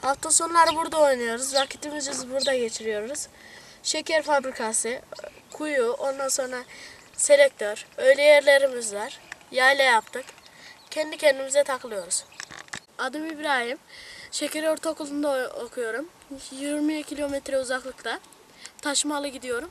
Hafta sonları burada oynuyoruz. Vakitimizi burada geçiriyoruz. Şeker fabrikası, kuyu, ondan sonra selektör, öyle yerlerimiz var. Yayla yaptık. Kendi kendimize takılıyoruz. Adım İbrahim. Şeker Ortaokulu'nda okuyorum. 20 kilometre uzaklıkta. Taşmalı gidiyorum.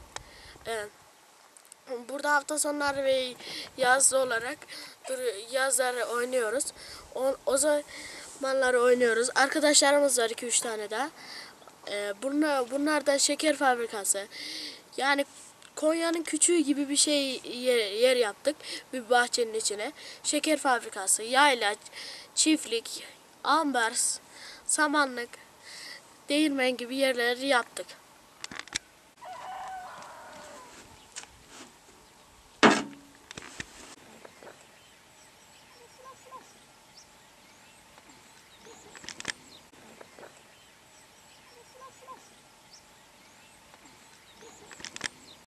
Burada hafta sonları ve yaz olarak yazları oynuyoruz. O zamanları oynuyoruz. Arkadaşlarımız var 2-3 tane daha. Bunlar da şeker fabrikası. Yani Konya'nın küçüğü gibi bir şey yer yaptık. Bir bahçenin içine. Şeker fabrikası, yayla, çiftlik, ambar, samanlık, değirmen gibi yerleri yaptık.